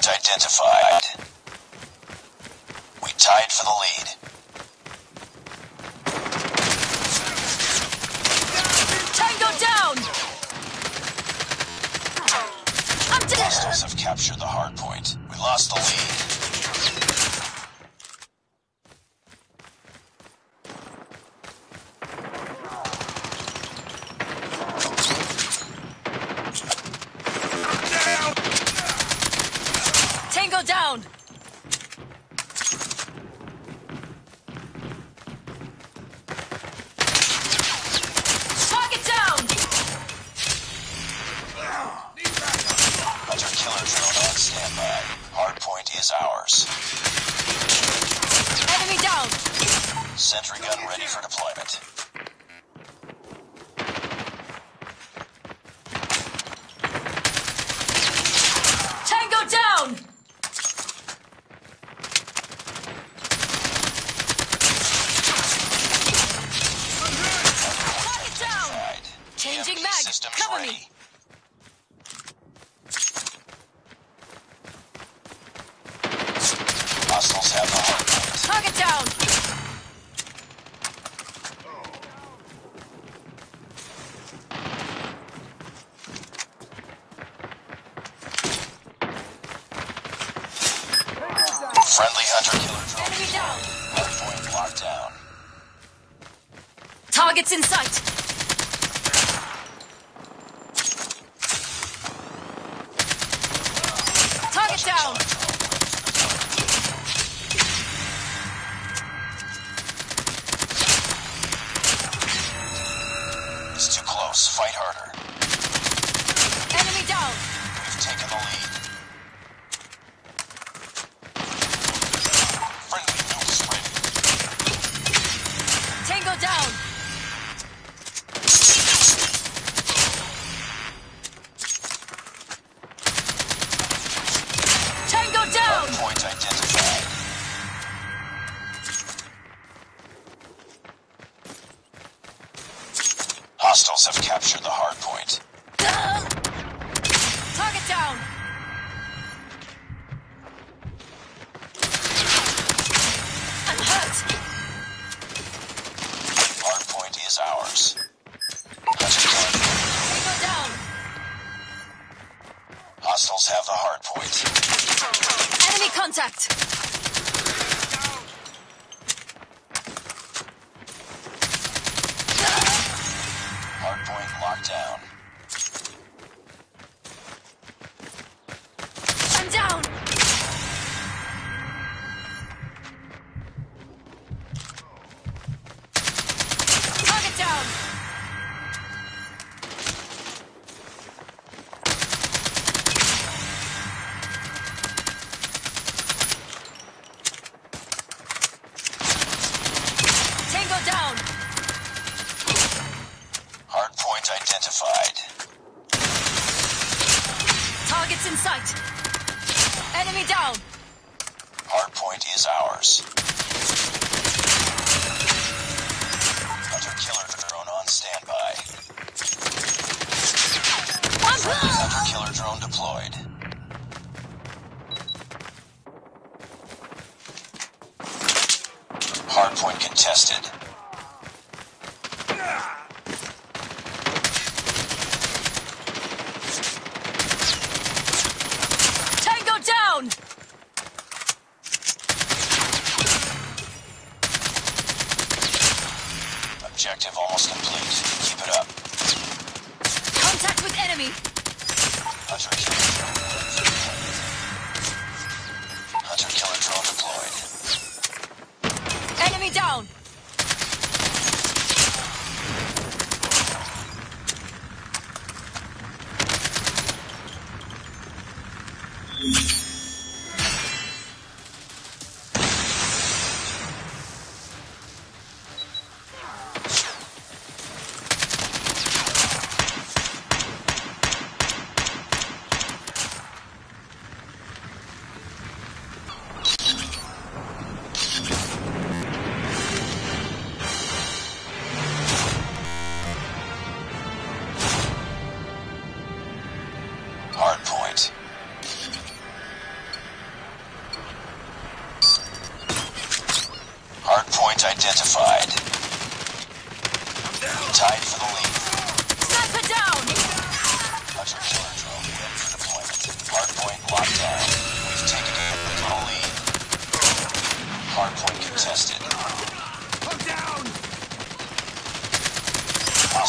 Hardpoint identified. We tied for the lead. Tango down! I'm dead! Hostiles have captured the hardpoint. We lost the lead. Tango down! Target down! Hunter killer drone on standby. Hardpoint is ours. Enemy down! Sentry gun ready for deployment. Tango down! Target down! Changing EMP mag! systems Cover ready. me! Hostiles have the hardpoint. Target down! Friendly hunter killer drone. Enemy down! Hardpoint locked down. Targets in sight! Target down! It's too close. Fight harder. Enemy down! We've taken the lead. Friendly nukes ready. Tango down! Tango down! Hardpoint identified. Hostiles have captured the hardpoint. Target down! I'm hurt! Hardpoint is ours. Hunter killer. Tango down! Hostiles have the hardpoint. Enemy contact! Hardpoint locked down. I'm down! Target down! Tango down! Hardpoint identified. Targets in sight! Enemy down! Hardpoint is ours. Hunter killer drone on standby. Hunter killer drone deployed. Hardpoint contested. Tango down! Objective almost complete. Keep it up. Contact with enemy! Hunter killer drone. Hunter killer drone deployed. Enemy down!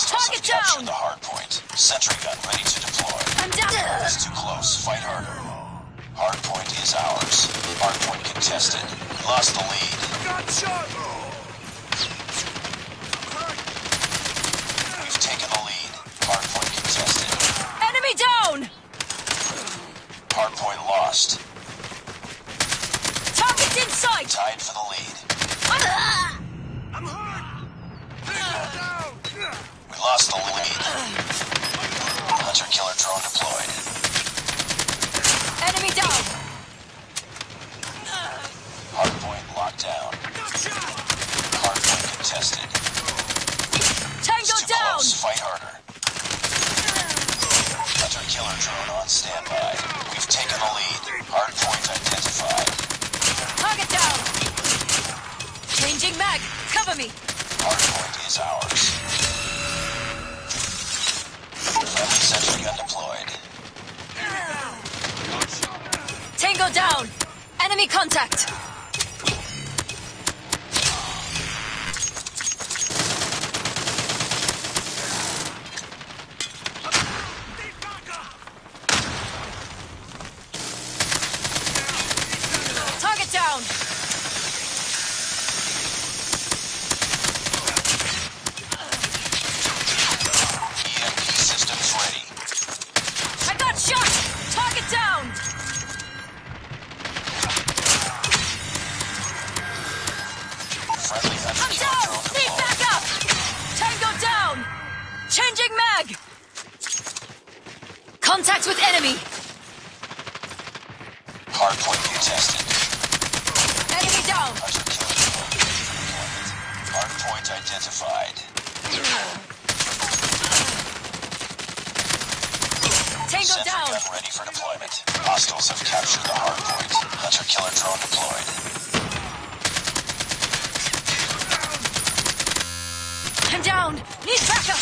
Hostiles Target have captured down! the hard point. Sentry gun ready to deploy. I'm down! It's too close. Fight harder. Hard point is ours. Hard point contested. We lost the lead. Got shot! We've taken the lead. Hard point contested. Enemy down! Hard point lost. Target's in sight! Tied for the lead. I'm hurt! Take down! We lost the lead. Hunter-killer drone deployed. Enemy down! Hard point locked down. Got shot! Hard point contested. Tango It's too down! close. Fight harder. Hunter-killer drone on standby. We've taken the lead. Hard point identified. Target down! Changing mag! Cover me! Hard point is ours. Friendly sentry gun deployed. Tango down! Enemy contact! Target down! EMP systems ready. I got shot! Target down! Friendly I'm hunter-killer down! drone Need deployed. backup! Tango down! Changing mag! Contact with enemy! Hard point contested. Enemy down! Hunter-killer drone ready for deployment. Hard point identified. Tango Sentry down! gun ready for deployment. Hostiles have captured the hard point. Hunter-killer drone deployed. I'm down! Need backup!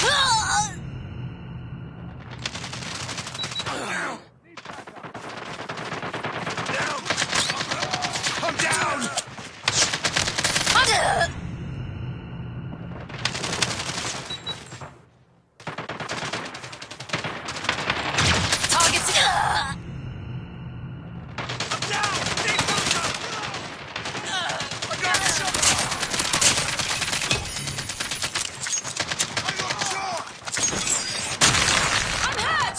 I'm down! Targets! I'm down! Need backup! I got shot! I got shot! I'm hurt!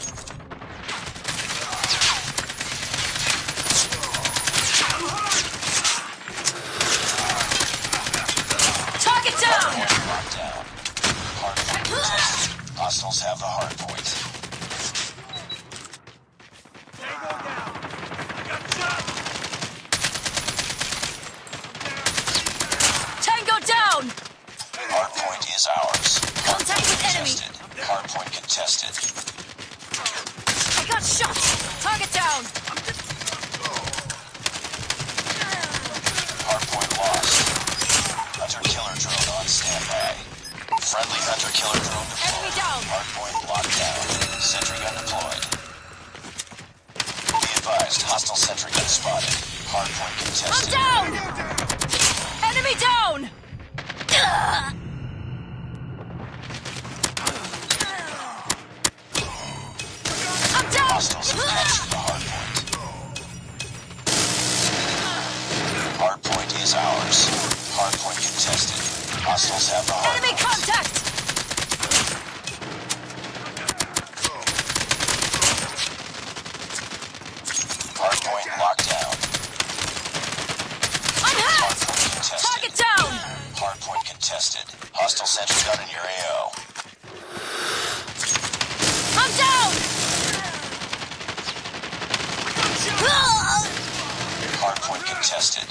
Target down! Locked down. Hard point contested. Hostiles have the hard point. Tango down! I got shot! Tango down! Hard point is ours. Hard Contact point with enemy. contested. Hard point contested. I got shot! Target down! Hard point lost. Hunter-killer drone on standby. Friendly hunter-killer drone deployed. Enemy down! Hard point locked down. Sentry gun deployed. Be advised, hostile sentry gun spotted. Hard point I'm contested. down! Enemy down! I'm down! Hostiles have captured the hard point. Hard point is ours. Hard point contested. Hostiles have the hard Enemy point. contact! Hard point locked down. I'm Hard hurt! point contested. Target down! Hard point contested. Hostile sentry gun in your AO. I'm down! Hard point contested.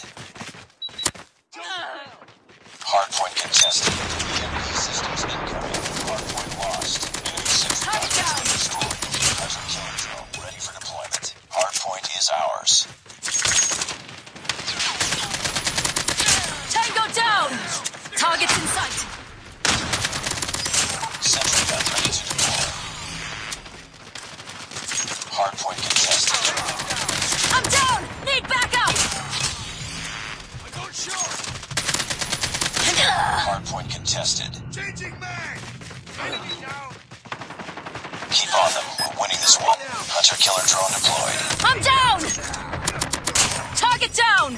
Hard point contested. EMP systems incoming. Hard point lost. Enemy sentry gun Target down! has been destroyed. Hunter-killer drone ready for deployment. Hard point is ours. Tango down! Targets in sight! Sentry gun ready to deploy. Hard point contested. I'm down! Need backup! Keep on them. We're winning this one. Hunter-killer drone deployed. I'm down! Target down!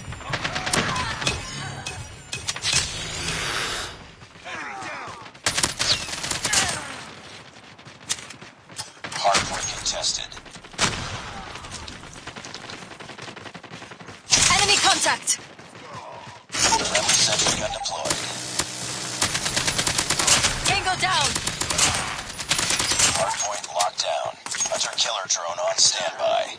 Hardpoint contested. Enemy contact! Friendly sentry gun deployed. Tango down! Hardpoint locked down. Hunter-killer drone on standby.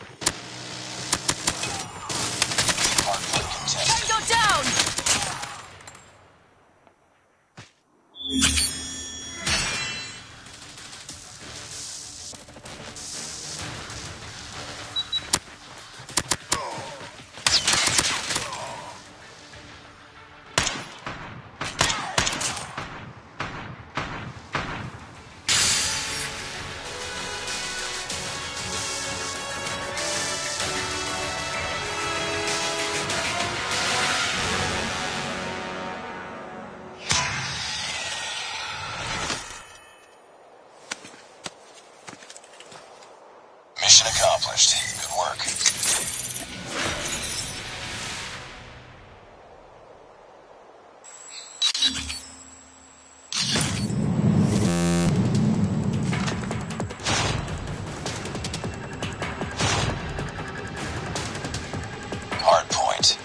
Hardpoint contested. Tango down! Mission accomplished. Good work. Hardpoint.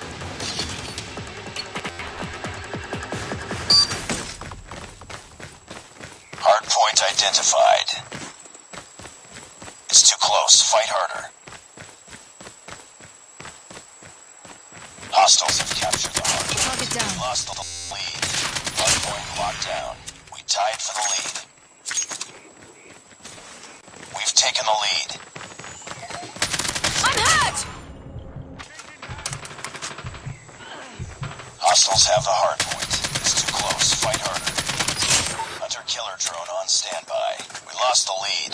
Hardpoint identified. It's too close. Fight harder. Hostiles have captured the hardpoint. Target down. We lost the lead. Hardpoint locked down. We tied for the lead. We've taken the lead. I'm hurt! Hostiles have the hardpoint. It's too close. Fight harder. Hunter-killer drone on standby. We lost the lead.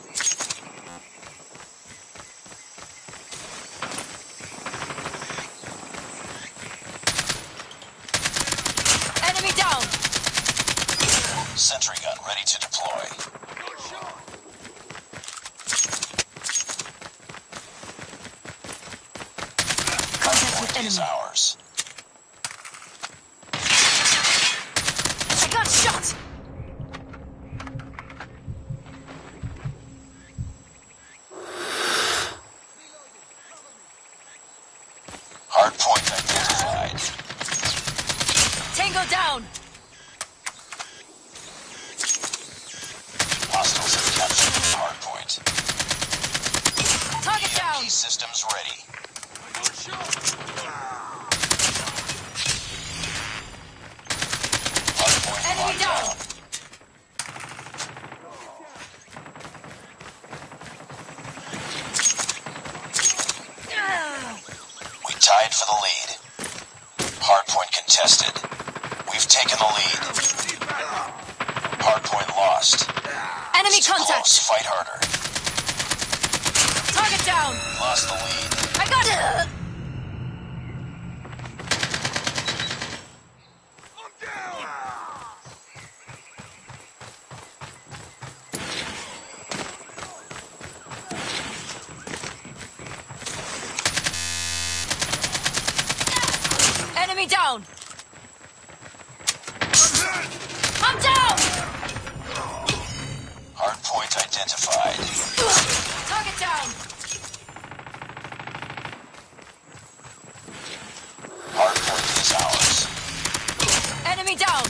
Enemy down! Sentry gun ready to deploy. Contact with Is enemy. ours. I got shot! Hardpoint identified. Tango down! Hostiles have captured the hardpoint. Target down! EMP systems ready. Hardpoint Enemy locked down. down. We tied for the lead. Hardpoint contested. We've taken the lead. Hardpoint lost. Enemy It's too contact! close. Fight harder. Target down! Lost the lead. I got it! Enemy down! I'm down! Hardpoint identified. Target down! Hardpoint is ours. Enemy down!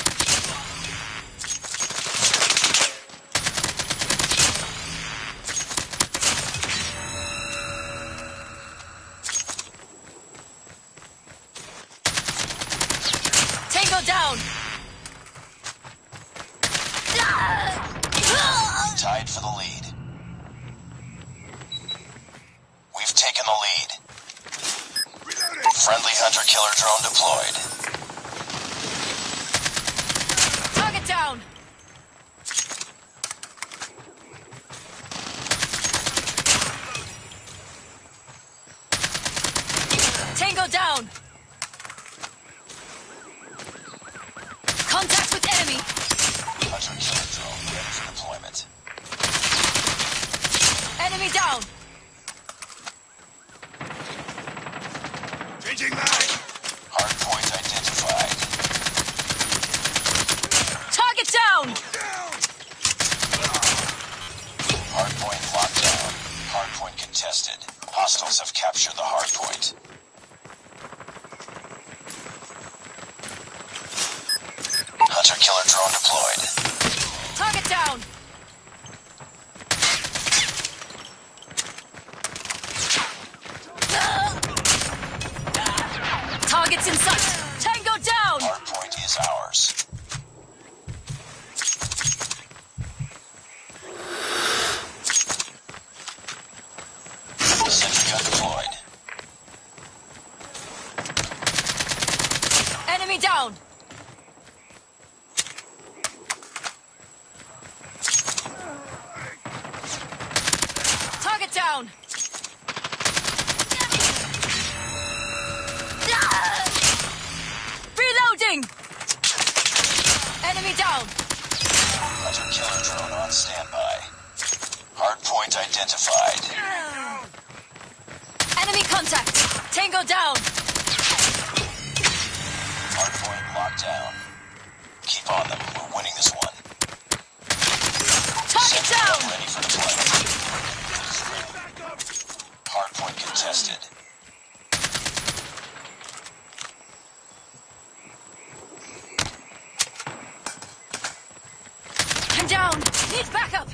Tango down! Tied for the lead. We've taken the lead. Friendly hunter-killer drone deployed. Target down! Tango down! Contact with enemy! Hunter-killer drone ready for deployment. down! Changing mag! Hardpoint identified. Target down! Hardpoint locked down. Hardpoint contested. Hostiles have captured the hardpoint. Hunter-killer drone deployed. Target down! Targets in sight! Tango down! Hardpoint is ours. Sentry gun deployed. Enemy down! Target down! Reloading! Enemy down! Hunter-killer drone on standby. Hardpoint identified. Enemy contact! Tango down! Hardpoint locked down. Keep on them. We're winning this one. Target Sentry gun down! ready for deployment. Hardpoint contested. I'm down! Need backup!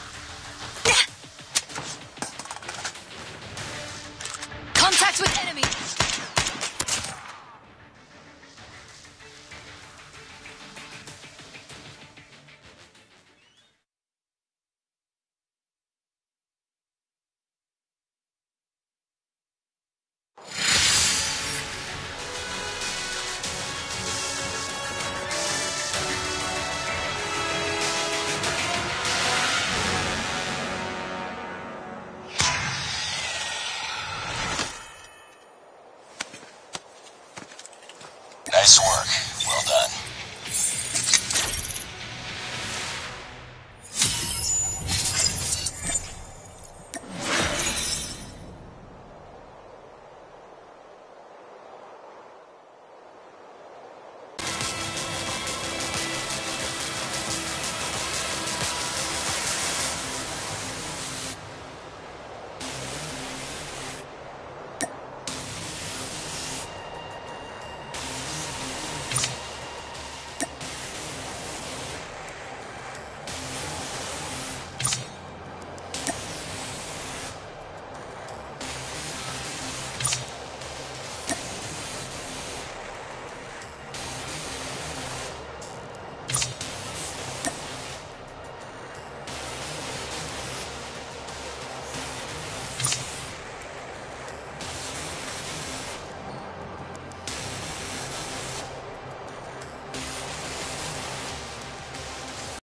Contact with enemy!